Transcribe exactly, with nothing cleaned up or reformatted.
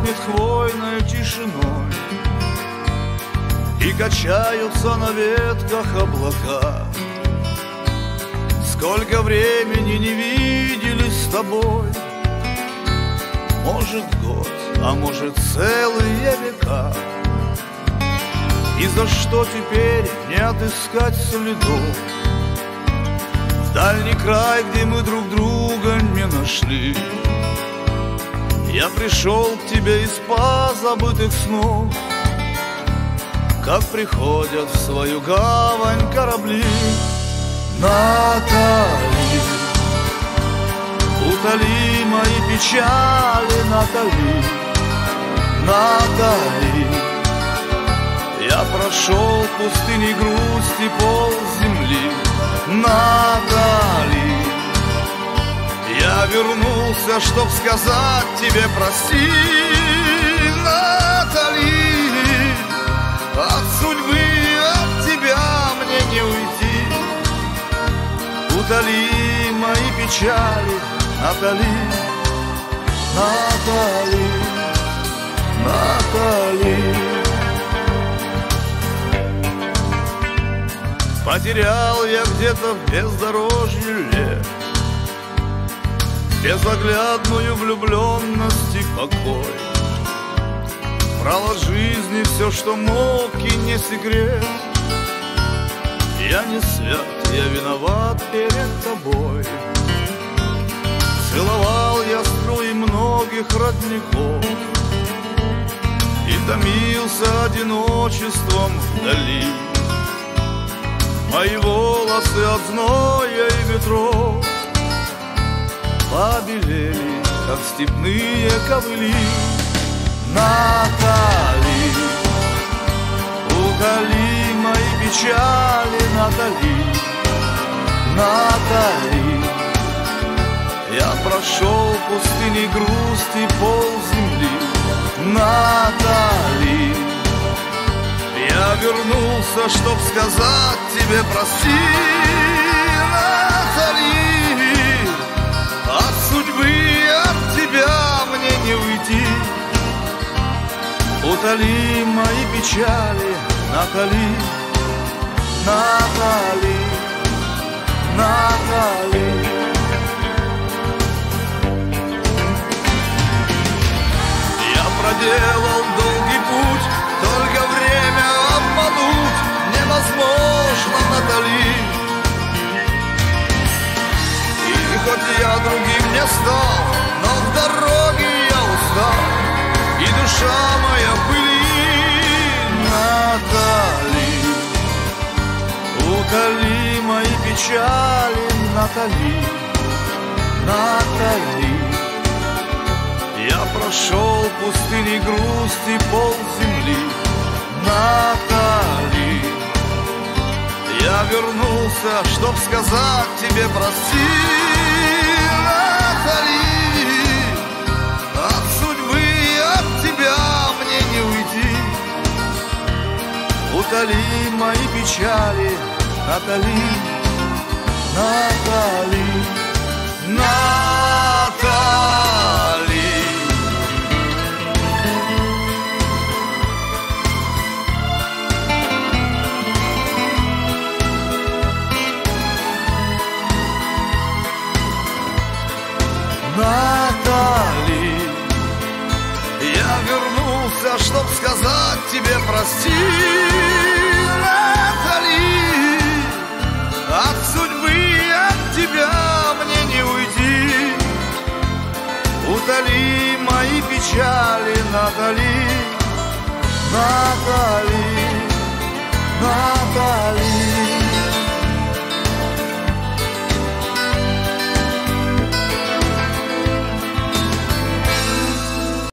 пахнет хвойной тишиной, и качаются на ветках облака. Сколько времени не виделись с тобой, может год, а может целые века. И за что теперь не отыскать следов в дальний край, где мы друг друга не нашли? Я пришел к тебе из позабытых снов, как приходят в свою гавань корабли. Натали, утоли мои печали, Натали, Натали. Я прошел пустыни грусти пол земли, Натали. Я вернулся, чтоб сказать тебе прости, Натали. От судьбы, от тебя мне не уйти. Утоли мои печали, Натали, Натали, Натали. Потерял я где-то в бездорожье лет безоглядную влюбленность и покой. Брал от жизни все, что мог, и не секрет. Я не свят, я виноват перед тобой. Целовал я струи многих родников и томился одиночеством вдали. Мои волосы от зноя и ветров побелели, как степные ковыли. Натали, утоли мои печали, Натали, Натали. Я прошел пустыни грусти пол земли, Натали. Я вернулся, чтоб сказать тебе прости, Натали. От судьбы, от тебя мне не уйти. Утоли мои печали, Натали, Натали, Натали. Я проделал долгий путь, только время обмануть невозможно, Натали. И хоть я другим не стал, но в дороге я устал, и душа моя в пыли, Натали. Утоли мои печали, Натали, Натали. Я прошел пустыни грусти пол земли, Натали. Я вернулся, чтоб сказать тебе прости, Натали. От судьбы, от тебя мне не уйти. Утоли мои печали, Натали, Натали, Натали. Натали, я вернулся, чтоб сказать тебе прости, Натали. От судьбы, от тебя мне не уйти. Утоли мои печали, Натали, Натали.